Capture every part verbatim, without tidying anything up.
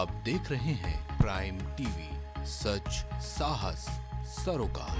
आप देख रहे हैं प्राइम टीवी, सच साहस सरोकार।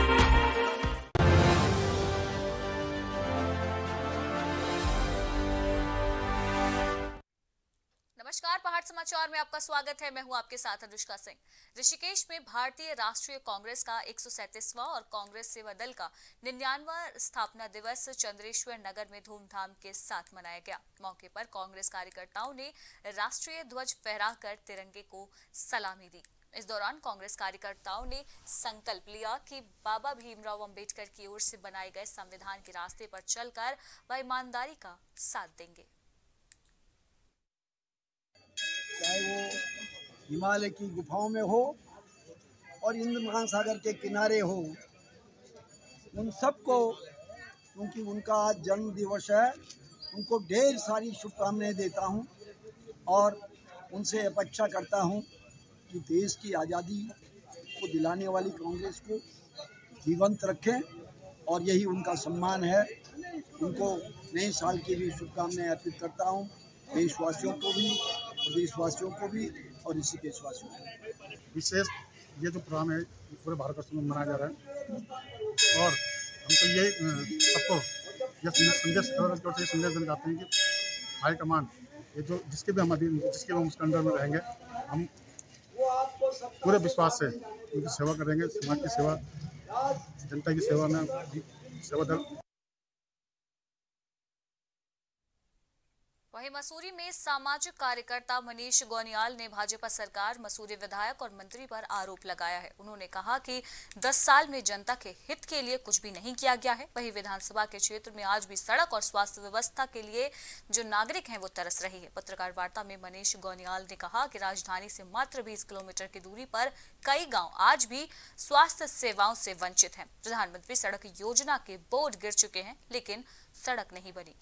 नमस्कार, पहाड़ समाचार में आपका स्वागत है। मैं हूं आपके साथ अनुष्का सिंह। ऋषिकेश में भारतीय राष्ट्रीय कांग्रेस का एक सौ सैंतीसवां और कांग्रेस सेवा दल का निन्यानवां स्थापना दिवस चंद्रेश्वर नगर में धूमधाम के साथ मनाया गया। मौके पर कांग्रेस कार्यकर्ताओं ने राष्ट्रीय ध्वज फहराकर तिरंगे को सलामी दी। इस दौरान कांग्रेस कार्यकर्ताओं ने संकल्प लिया कि बाबा भीमराव अंबेडकर की ओर से बनाए गए संविधान के रास्ते पर चलकर वह ईमानदारी का साथ देंगे। चाहे वो हिमालय की गुफाओं में हो और हिंद महासागर के किनारे हो, उन सबको, क्योंकि उनका आज जन्म दिवस है, उनको ढेर सारी शुभकामनाएं देता हूं और उनसे अपेक्षा करता हूं कि देश की आज़ादी को दिलाने वाली कांग्रेस को जीवंत रखें और यही उनका सम्मान है। उनको नए साल की भी शुभकामनाएं अर्पित करता हूं, देशवासियों को भी, प्रदेशवासियों को भी और ऋषिकेशवासियों को। विशेष ये जो प्रोग्राम है पूरे भारतवर्ष में मनाया जा रहा है और हम तो ये सबको ये संदेश संदेश देना चाहते हैं कि हाईकमान ये जो जिसके भी हम अधीन जिसके भी हम उसके अंडर में रहेंगे, हम पूरे विश्वास से उनकी सेवा करेंगे। समाज की सेवा, जनता की सेवा में सेवा दल। वहीं मसूरी में सामाजिक कार्यकर्ता मनीष गोनियाल ने भाजपा सरकार, मसूरी विधायक और मंत्री पर आरोप लगाया है। उन्होंने कहा कि दस साल में जनता के हित के लिए कुछ भी नहीं किया गया है। वहीं विधानसभा के क्षेत्र में आज भी सड़क और स्वास्थ्य व्यवस्था के लिए जो नागरिक हैं वो तरस रही है। पत्रकार वार्ता में मनीष गोनियाल ने कहा कि राजधानी से मात्र बीस किलोमीटर की दूरी पर कई गाँव आज भी स्वास्थ्य सेवाओं से वंचित है। प्रधानमंत्री सड़क योजना के बोर्ड गिर चुके हैं लेकिन सड़क नहीं बनी।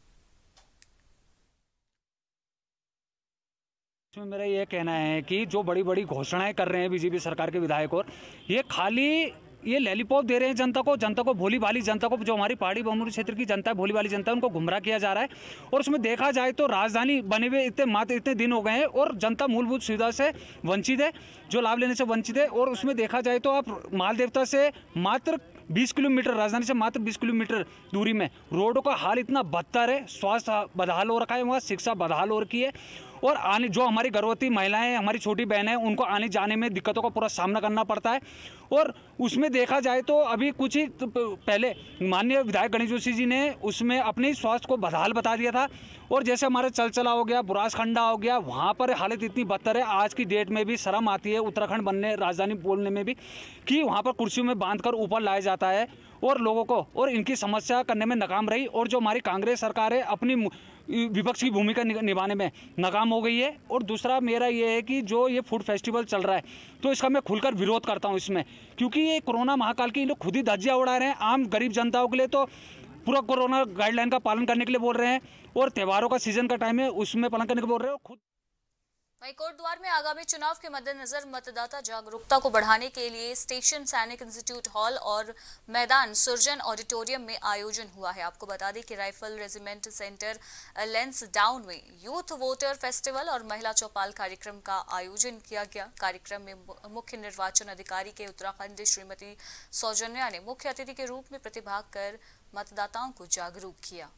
इसमें मेरा ये कहना है कि जो बड़ी बड़ी घोषणाएं कर रहे हैं बीजेपी सरकार के विधायक, और ये खाली ये लैलीपॉप दे रहे हैं जनता को, जनता को भोली भाली जनता को, जो हमारी पहाड़ी बहुमुखी क्षेत्र की जनता है, भोली भाली जनता है, उनको गुमराह किया जा रहा है। और उसमें देखा जाए तो राजधानी बने हुए इतने मात्र इतने दिन हो गए हैं और जनता मूलभूत सुविधा से वंचित है, जो लाभ लेने से वंचित है। और उसमें देखा जाए तो आप मालदेवता से मात्र बीस किलोमीटर, राजधानी से मात्र बीस किलोमीटर दूरी में रोडों का हाल इतना बदतर है। स्वास्थ्य बदहाल हो रखा है, वहाँ शिक्षा बदहाल हो रखी है और आने जो हमारी गर्भवती महिलाएं, हमारी छोटी बहनें, उनको आने जाने में दिक्कतों का पूरा सामना करना पड़ता है। और उसमें देखा जाए तो अभी कुछ ही पहले माननीय विधायक गणेश जोशी जी ने उसमें अपने स्वास्थ्य को बदहाल बता दिया था। और जैसे हमारे चलचला हो गया, बुरासखंडा हो गया, वहाँ पर हालत इतनी बदतर है, आज की डेट में भी शर्म आती है उत्तराखंड बनने, राजधानी बोलने में भी, कि वहाँ पर कुर्सियों में बांध कर ऊपर लाया जाता है और लोगों को और इनकी समस्या करने में नाकाम रही। और जो हमारी कांग्रेस सरकार है अपनी विपक्ष की भूमिका निभाने में नाकाम हो गई है। और दूसरा मेरा ये है कि जो ये फूड फेस्टिवल चल रहा है तो इसका मैं खुलकर विरोध करता हूँ इसमें, क्योंकि ये कोरोना महाकाल की लोग खुद ही धज्जियां उड़ा रहे हैं। आम गरीब जनताओं के लिए तो पूरा कोरोना गाइडलाइन का पालन करने के लिए बोल रहे हैं और त्योहारों का सीजन का टाइम है उसमें पालन करने के लिए बोल रहे हैं। और खुद वहीं कोटद्वार में आगामी चुनाव के मद्देनजर मतदाता जागरूकता को बढ़ाने के लिए स्टेशन सैनिक इंस्टीट्यूट हॉल और मैदान सुरजन ऑडिटोरियम में आयोजन हुआ है। आपको बता दें कि rifle regiment centre Lansdowne में यूथ वोटर फेस्टिवल और महिला चौपाल कार्यक्रम का आयोजन किया गया। कार्यक्रम में मुख्य निर्वाचन अधिकारी के उत्तराखंड श्रीमती सौजन्या ने मुख्य अतिथि के रूप में प्रतिभाग कर मतदाताओं को जागरूक किया।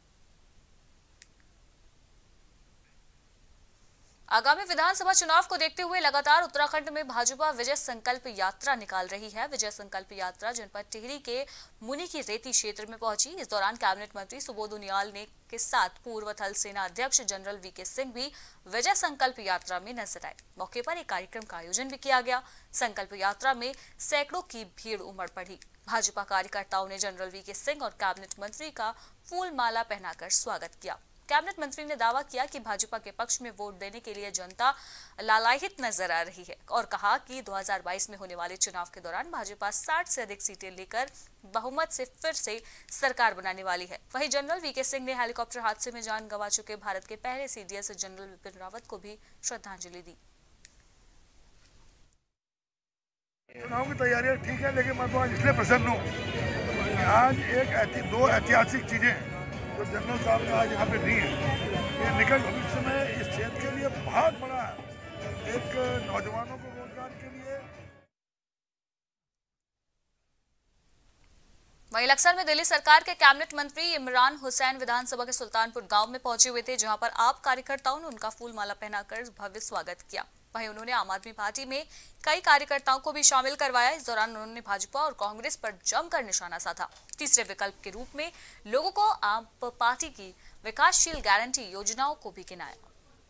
आगामी विधानसभा चुनाव को देखते हुए लगातार उत्तराखंड में भाजपा विजय संकल्प यात्रा निकाल रही है। विजय संकल्प यात्रा जनपद टिहरी के मुनि की रेती क्षेत्र में पहुंची। इस दौरान कैबिनेट मंत्री सुबोध उनियाल ने के साथ पूर्व थल सेना अध्यक्ष जनरल वी के सिंह भी विजय संकल्प यात्रा में नजर आए। मौके पर एक कार्यक्रम का आयोजन भी किया गया। संकल्प यात्रा में सैकड़ों की भीड़ उमड़ पड़ी। भाजपा कार्यकर्ताओं ने जनरल वी के सिंह और कैबिनेट मंत्री का फूल माला पहनाकर स्वागत किया। कैबिनेट मंत्री ने दावा किया कि भाजपा के पक्ष में वोट देने के लिए जनता लालायित नजर आ रही है और कहा कि दो हज़ार बाईस में होने वाले चुनाव के दौरान भाजपा साठ से अधिक सीटें लेकर बहुमत से फिर से सरकार बनाने वाली है। वहीं जनरल वी के सिंह ने हेलीकॉप्टर हादसे में जान गंवा चुके भारत के पहले सीडीएस जनरल बिपिन रावत को भी श्रद्धांजलि दी। चुनाव की तैयारियां ठीक है, लेकिन मैं तो आज इसलिए प्रसन्न हूँ कि आज एक ऐति, दो ऐतिहासिक चीजें जो जनरल साहब ने आज यहाँ पे दी है, ये निकट भविष्य में इस क्षेत्र के लिए बहुत बड़ा एक नौजवानों को रोजगार के लिए। वहीं लक्सर में दिल्ली सरकार के कैबिनेट मंत्री इमरान हुसैन विधानसभा के सुल्तानपुर गांव में पहुंचे हुए थे, जहां पर आप कार्यकर्ताओं ने उनका फूल माला पहनाकर भव्य स्वागत किया। वहीं उन्होंने आम आदमी पार्टी में कई कार्यकर्ताओं को भी शामिल करवाया। इस दौरान उन्होंने भाजपा और कांग्रेस पर जमकर निशाना साधा। तीसरे विकल्प के रूप में लोगों को आप पार्टी की विकासशील गारंटी योजनाओं को भी गिनाया।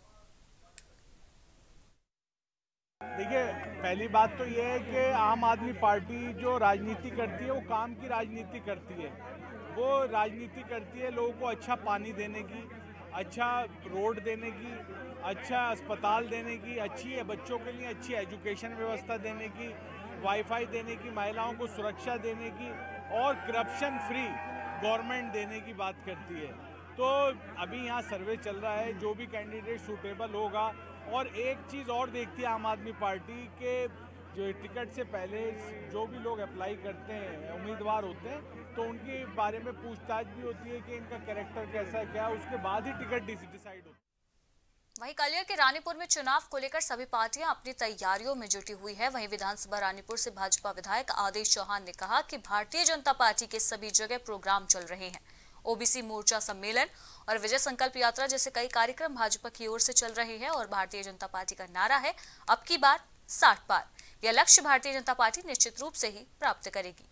देखिए, पहली बात तो ये है कि आम आदमी पार्टी जो राजनीति करती है वो काम की राजनीति करती है। वो राजनीति करती है लोगों को अच्छा पानी देने की, अच्छा रोड देने की, अच्छा अस्पताल देने की, अच्छी बच्चों के लिए अच्छी एजुकेशन व्यवस्था देने की, वाईफाई देने की, महिलाओं को सुरक्षा देने की और करप्शन फ्री गवर्नमेंट देने की बात करती है। तो अभी यहाँ सर्वे चल रहा है, जो भी कैंडिडेट सूटेबल होगा। और एक चीज़ और देखती है आम आदमी पार्टी के, जो टिकट से पहले जो भी लोग अप्लाई करते हैं, उम्मीदवार होते हैं, तो उनके बारे में पूछताछ भी होती है कि इनका कैरेक्टर कैसा है, क्या, उसके बाद ही टिकट डिसाइड होती है। वहीं कलियर के रानीपुर में चुनाव को लेकर सभी पार्टियां अपनी तैयारियों में जुटी हुई है। वहीं विधानसभा रानीपुर से भाजपा विधायक आदेश चौहान ने कहा कि भारतीय जनता पार्टी के सभी जगह प्रोग्राम चल रहे हैं। ओबीसी मोर्चा सम्मेलन और विजय संकल्प यात्रा जैसे कई कार्यक्रम भाजपा की ओर से चल रहे हैं और भारतीय जनता पार्टी का नारा है, अब की बार साठ पार। यह लक्ष्य भारतीय जनता पार्टी निश्चित रूप से ही प्राप्त करेगी।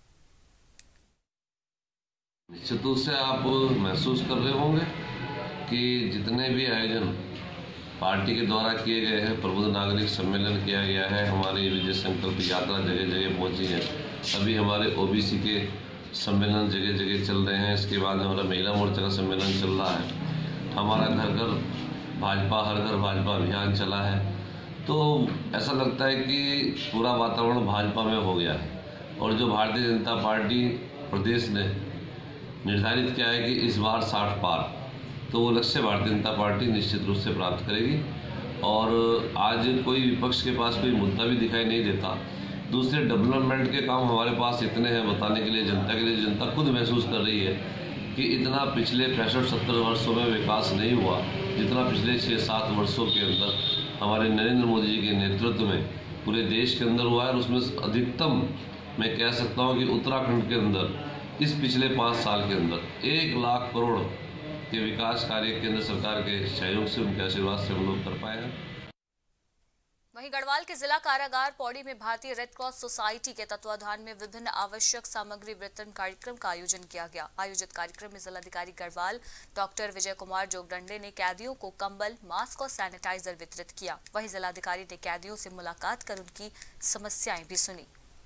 निश्चित रूप से आप महसूस कर रहे होंगे कि जितने भी आयोजन पार्टी के द्वारा किए गए हैं, प्रबुद्ध नागरिक सम्मेलन किया गया है, हमारी विजय संकल्प यात्रा जगह जगह पहुंची है, अभी हमारे ओबीसी के सम्मेलन जगह जगह चल रहे हैं, इसके बाद हमारा महिला मोर्चा का सम्मेलन चल रहा है, हमारा घर घर भाजपा हर घर भाजपा अभियान चला है। तो ऐसा लगता है कि पूरा वातावरण भाजपा में हो गया है। और जो भारतीय जनता पार्टी प्रदेश ने निर्धारित किया है कि इस बार साठ पार, तो वो लक्ष्य भारतीय जनता पार्टी निश्चित रूप से प्राप्त करेगी। और आज कोई विपक्ष के पास कोई मुद्दा भी दिखाई नहीं देता। दूसरे डेवलपमेंट के काम हमारे पास इतने हैं बताने के लिए जनता के लिए। जनता खुद महसूस कर रही है कि इतना पिछले पैंसठ सत्तर वर्षों में विकास नहीं हुआ जितना पिछले छः सात वर्षों के अंदर हमारे नरेंद्र मोदी जी के नेतृत्व में पूरे देश के अंदर हुआ है। और उसमें अधिकतम मैं कह सकता हूँ कि उत्तराखंड के अंदर इस पिछले पाँच साल के अंदर एक लाख करोड़ के विकास कार्य केंद्र सरकार के सहयोग से, उनके आशीर्वाद से हम लोग कर पाए हैं। वहीं गढ़वाल के जिला कारागार पौड़ी में भारतीय रेड क्रॉस सोसाइटी के तत्वाधान में विभिन्न आवश्यक सामग्री वितरण कार्यक्रम का आयोजन किया गया। आयोजित कार्यक्रम में जिलाधिकारी गढ़वाल डॉक्टर विजय कुमार जोगदंडे ने कैदियों को कंबल, मास्क और सैनिटाइजर वितरित किया। वहीं जिलाधिकारी ने कैदियों से मुलाकात कर उनकी समस्याएं भी सुनी।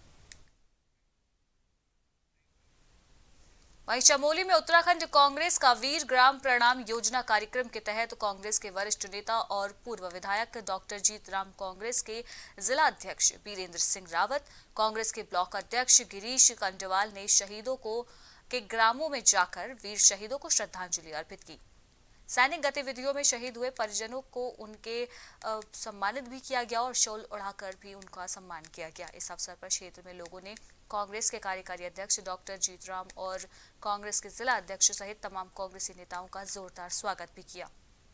वहीं चमोली में उत्तराखंड कांग्रेस का वीर ग्राम प्रणाम योजना कार्यक्रम के तहत कांग्रेस के वरिष्ठ नेता और पूर्व विधायक डॉक्टर जीतराम, कांग्रेस के जिला अध्यक्ष वीरेंद्र सिंह रावत, कांग्रेस के ब्लॉक अध्यक्ष गिरीश कंडवाल ने शहीदों को के ग्रामों में जाकर वीर शहीदों को श्रद्धांजलि अर्पित की। सैनिक गतिविधियों में शहीद हुए परिजनों को उनके आ, सम्मानित भी किया गया और शॉल उड़ाकर भी उनका सम्मान किया गया। इस अवसर पर क्षेत्र में लोगों ने कांग्रेस के कार्यकारी अध्यक्ष डॉक्टर जीतराम और कांग्रेस के जिला अध्यक्ष सहित तमाम कांग्रेसी नेताओं का जोरदार स्वागत भी किया।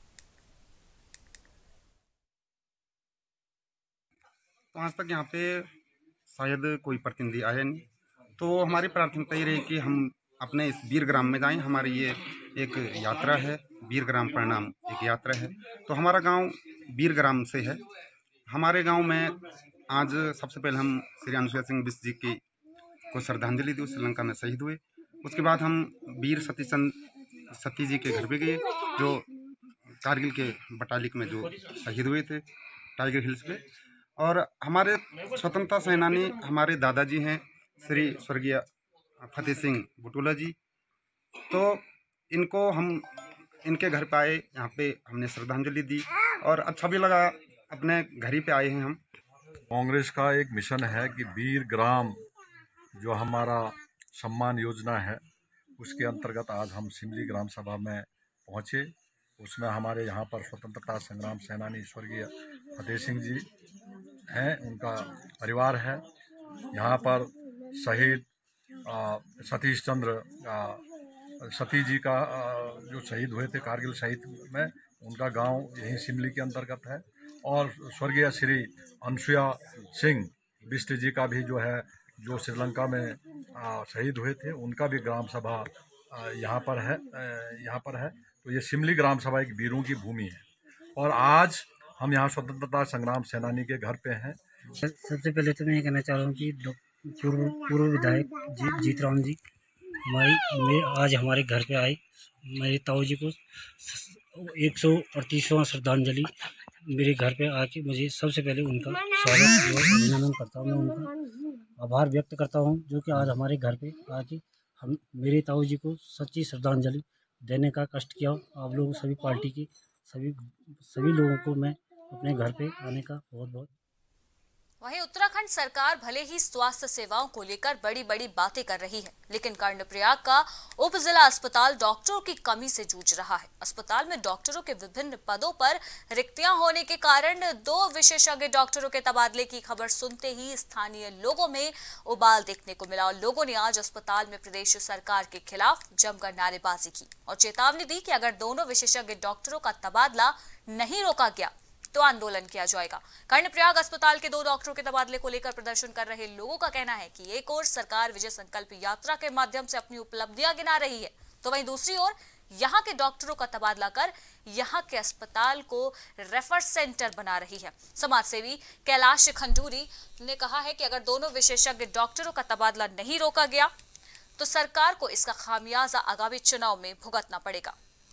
तो आज तक यहाँ पे शायद कोई प्रतिनिधि आया नहीं, तो हमारी प्राथमिकता ये रही कि हम अपने इस वीर ग्राम में जाएं। हमारी ये एक यात्रा है, वीर ग्राम प्रणाम एक यात्रा है। तो हमारा गांव वीर ग्राम से है। हमारे गांव में आज सबसे पहले हम श्री अनुसुईया सिंह बिष्ट जी की को श्रद्धांजलि दी, श्रीलंका में शहीद हुए। उसके बाद हम वीर सती चंद सती जी के घर पे गए, जो कारगिल के बटालिक में जो शहीद हुए थे टाइगर हिल्स पे। और हमारे स्वतंत्रता सेनानी हमारे दादाजी हैं श्री स्वर्गीय फतेह सिंह बुटोला जी। तो इनको हम इनके घर पे आए, यहाँ पे हमने श्रद्धांजलि दी और अच्छा भी लगा। अपने घर ही पे आए हैं हम। कांग्रेस का एक मिशन है कि वीर ग्राम जो हमारा सम्मान योजना है, उसके अंतर्गत आज हम सिमली ग्राम सभा में पहुँचे। उसमें हमारे यहाँ पर स्वतंत्रता संग्राम सेनानी स्वर्गीय फतेह सिंह जी हैं, उनका परिवार है। यहाँ पर शहीद सतीश चंद्र सती जी का जो शहीद हुए थे कारगिल शहीद में, उनका गांव यहीं सिमली के अंतर्गत है। और स्वर्गीय श्री अनुसुया सिंह बिष्ट जी का भी जो है, जो श्रीलंका में शहीद हुए थे, उनका भी ग्राम सभा यहाँ पर है यहाँ पर है तो ये सिमली ग्राम सभा एक वीरों की भूमि है। और आज हम यहाँ स्वतंत्रता संग्राम सेनानी के घर पे हैं। सबसे पहले तो मैं ये कहना चाह रहा हूँ कि पूर्व पूर्व विधायक जी, जीतराम जी हमारी में आज हमारे घर पे आए। मेरे ताऊ जी को एक सौ अड़तीसवां श्रद्धांजलि मेरे घर पे आके मुझे सबसे पहले उनका स्वागत और अभिनंदन करता हूँ। मैं उनका आभार व्यक्त करता हूँ जो कि आज हमारे घर पे आके हम मेरे ताऊ जी को सच्ची श्रद्धांजलि देने का कष्ट किया। आप लोगों सभी पार्टी के सभी सभी लोगों को मैं अपने घर पे आने का बहुत बहुत। वहीं उत्तराखंड सरकार भले ही स्वास्थ्य सेवाओं को लेकर बड़ी बड़ी बातें कर रही है, लेकिन कर्णप्रयाग का उप जिला अस्पताल डॉक्टरों की कमी से जूझ रहा है। अस्पताल में डॉक्टरों के विभिन्न पदों पर रिक्तियां होने के कारण दो विशेषज्ञ डॉक्टरों के तबादले की खबर सुनते ही स्थानीय लोगों में उबाल देखने को मिला और लोगों ने आज अस्पताल में प्रदेश सरकार के खिलाफ जमकर नारेबाजी की और चेतावनी दी कि अगर दोनों विशेषज्ञ डॉक्टरों का तबादला नहीं रोका गया तो आंदोलन किया जाएगा। कर्णप्रयाग अस्पताल के दो डॉक्टरों के तबादले को लेकर प्रदर्शन कर रहे लोगों का कहना है कि एक ओर सरकार विजय संकल्प यात्रा के माध्यम से अपनी उपलब्धियां गिना रही है, तो वहीं दूसरी ओर यहां के डॉक्टरों का तबादला कर यहां के अस्पताल को रेफर सेंटर बना रही है। समाजसेवी कैलाश खंडूरी ने कहा है कि अगर दोनों विशेषज्ञ डॉक्टरों का तबादला नहीं रोका गया तो सरकार को इसका खामियाजा आगामी चुनाव में भुगतना पड़ेगा।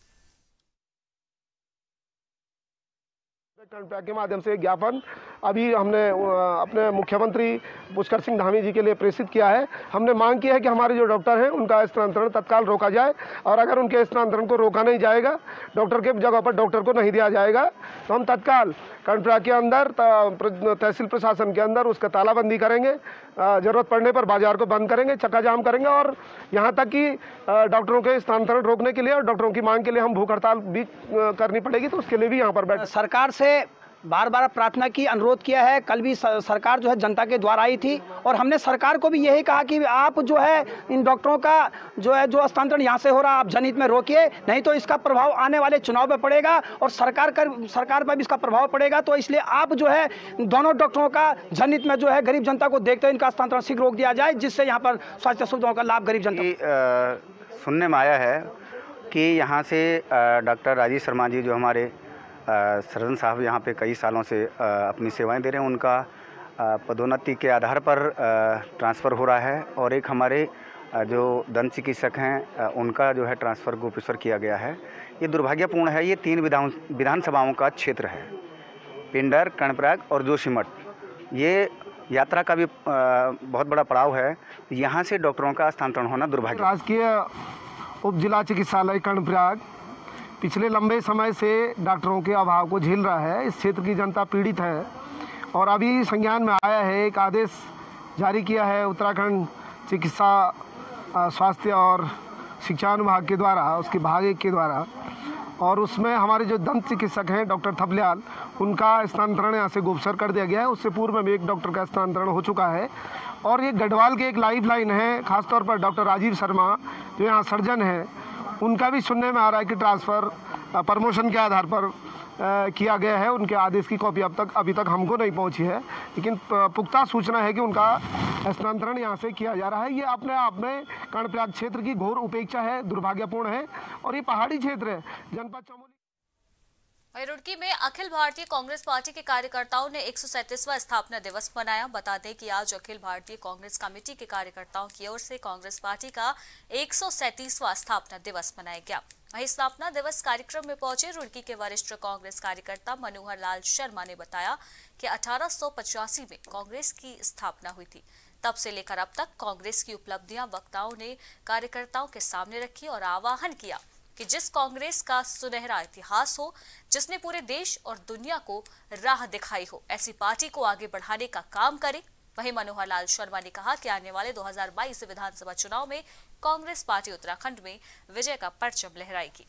कर्णप्रयाग के माध्यम से ज्ञापन अभी हमने अपने मुख्यमंत्री पुष्कर सिंह धामी जी के लिए प्रेषित किया है। हमने मांग की है कि हमारे जो डॉक्टर हैं उनका स्थानांतरण तत्काल रोका जाए और अगर उनके स्थानांतरण को रोका नहीं जाएगा, डॉक्टर के जगह पर डॉक्टर को नहीं दिया जाएगा, तो हम तत्काल कर्णप्रयाग के अंदर तहसील प्रशासन के अंदर उसका तालाबंदी करेंगे। जरूरत पड़ने पर बाजार को बंद करेंगे, चक्का जाम करेंगे और यहाँ तक कि डॉक्टरों के स्थानांतरण रोकने के लिए और डॉक्टरों की मांग के लिए हम भूख हड़ताल भी करनी पड़ेगी, तो उसके लिए भी यहाँ पर बैठ सरकार से बार बार प्रार्थना की, अनुरोध किया है। कल भी सरकार जो है जनता के द्वार आई थी और हमने सरकार को भी यही कहा कि आप जो है इन डॉक्टरों का जो है जो स्थानांतरण यहाँ से हो रहा आप जनहित में रोकिए, नहीं तो इसका प्रभाव आने वाले चुनाव में पड़ेगा और सरकार कर सरकार पर भी इसका प्रभाव पड़ेगा। तो इसलिए आप जो है दोनों डॉक्टरों का जनहित में जो है गरीब जनता को देखते हुए इनका स्थानांतरण शीघ्र रोक दिया जाए, जिससे यहाँ पर स्वास्थ्य सुविधाओं का लाभ गरीब जनता। सुनने में आया है कि यहाँ से डॉक्टर राजीव शर्मा जी जो हमारे सर्जन साहब यहाँ पे कई सालों से अपनी सेवाएं दे रहे हैं, उनका पदोन्नति के आधार पर ट्रांसफ़र हो रहा है और एक हमारे जो दंत चिकित्सक हैं उनका जो है ट्रांसफ़र गोपेश्वर किया गया है। ये दुर्भाग्यपूर्ण है। ये तीन विधान विधानसभाओं का क्षेत्र है, पिंडर, कर्णप्रयाग और जोशीमठ। ये यात्रा का भी बहुत बड़ा पड़ाव है। यहाँ से डॉक्टरों का स्थानांतरण होना दुर्भाग्य। राजकीय उप जिला चिकित्सालय कर्णप्रयाग पिछले लंबे समय से डॉक्टरों के अभाव को झेल रहा है। इस क्षेत्र की जनता पीड़ित है और अभी संज्ञान में आया है, एक आदेश जारी किया है उत्तराखंड चिकित्सा स्वास्थ्य और शिक्षा विभाग के द्वारा, उसके भाग एक के द्वारा, और उसमें हमारे जो दंत चिकित्सक हैं डॉक्टर थपलियाल, उनका स्थानांतरण यहाँ से गोपसर कर दिया गया है। उससे पूर्व में एक डॉक्टर का स्थानांतरण हो चुका है और ये गढ़वाल के एक लाइफ लाइन है, खासतौर पर डॉक्टर राजीव शर्मा जो यहाँ सर्जन है, उनका भी सुनने में आ रहा है कि ट्रांसफ़र प्रमोशन के आधार पर आ, किया गया है। उनके आदेश की कॉपी अब तक अभी तक हमको नहीं पहुंची है, लेकिन पुख्ता सूचना है कि उनका स्थानांतरण यहाँ से किया जा रहा है। ये अपने आप में कर्णप्रयाग क्षेत्र की घोर उपेक्षा है, दुर्भाग्यपूर्ण है और ये पहाड़ी क्षेत्र है। जनपद चमोली रुड़की में अखिल भारतीय कांग्रेस पार्टी के कार्यकर्ताओं ने एक सौ सैंतीसवां स्थापना दिवस मनाया। बता दें कि आज अखिल भारतीय कांग्रेस कमेटी के कार्यकर्ताओं की ओर से कांग्रेस पार्टी का एक सौ सैंतीसवां स्थापना दिवस मनाया गया। वहीं स्थापना दिवस कार्यक्रम में पहुंचे रुड़की के वरिष्ठ कांग्रेस कार्यकर्ता मनोहर लाल शर्मा ने बताया कि अठारह सौ पचासी में कांग्रेस की स्थापना हुई थी। तब से लेकर अब तक कांग्रेस की उपलब्धियां वक्ताओं ने कार्यकर्ताओं के सामने रखी और आह्वान किया कि जिस कांग्रेस का सुनहरा इतिहास हो, जिसने पूरे देश और दुनिया को राह दिखाई हो, ऐसी पार्टी को आगे बढ़ाने का काम करे। वहीं मनोहर लाल शर्मा ने कहा कि आने वाले दो हज़ार बाईस विधानसभा चुनाव में कांग्रेस पार्टी उत्तराखंड में विजय का परचम लहराएगी।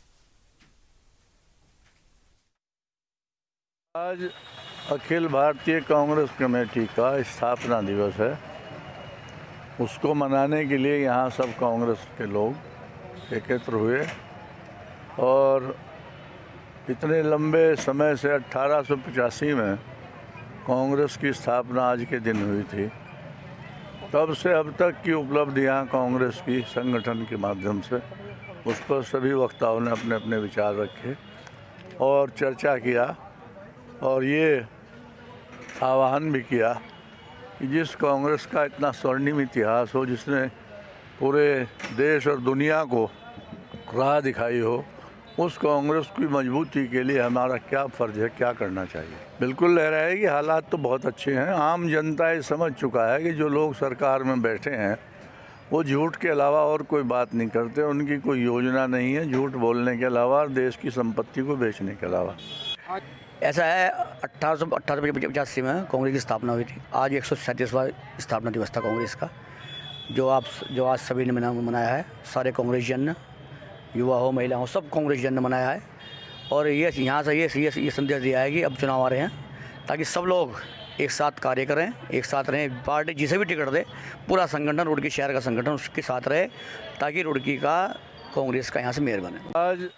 आज अखिल भारतीय कांग्रेस कमेटी का स्थापना दिवस है। उसको मनाने के लिए यहाँ सब कांग्रेस के लोग एकत्र हुए और इतने लंबे समय से अट्ठारह सौ पचासी में कांग्रेस की स्थापना आज के दिन हुई थी, तब से अब तक की उपलब्धियां कांग्रेस की संगठन के माध्यम से, उस पर सभी वक्ताओं ने अपने अपने विचार रखे और चर्चा किया और ये आह्वान भी किया कि जिस कांग्रेस का इतना स्वर्णिम इतिहास हो, जिसने पूरे देश और दुनिया को राह दिखाई हो, उस कांग्रेस की मजबूती के लिए हमारा क्या फ़र्ज है, क्या करना चाहिए। बिल्कुल लह रहा है कि हालात तो बहुत अच्छे हैं। आम जनता ये समझ चुका है कि जो लोग सरकार में बैठे हैं वो झूठ के अलावा और कोई बात नहीं करते, उनकी कोई योजना नहीं है झूठ बोलने के अलावा और देश की संपत्ति को बेचने के अलावा। ऐसा है, अट्ठारह सौ अट्ठारह पचासी में कांग्रेस की स्थापना हुई थी। आज एक सौ सैंतीसवां स्थापना दिवस था कांग्रेस का, जो आप जो आज सभी ने मना मनाया है। सारे कांग्रेस जन ने, युवा हो महिला हो, सब कांग्रेस जन ने मनाया है। और ये यहाँ से ये ये, ये संदेश दिया है कि अब चुनाव आ रहे हैं, ताकि सब लोग एक साथ कार्य करें, एक साथ रहें। पार्टी जिसे भी टिकट दे, पूरा संगठन, रुड़की शहर का संगठन उसके साथ रहे, ताकि रुड़की का कांग्रेस का यहाँ से मेयर बने। आज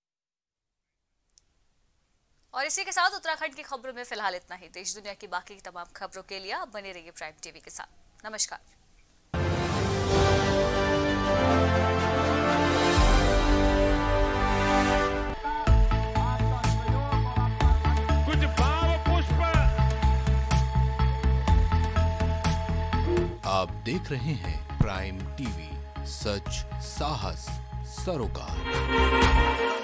और इसी के साथ उत्तराखंड की खबरों में फिलहाल इतना ही। देश दुनिया की बाकी तमाम खबरों के लिए आप बने रहिए प्राइम टीवी के साथ। नमस्कार। आप देख रहे हैं प्राइम टीवी, सच साहस सरोकार।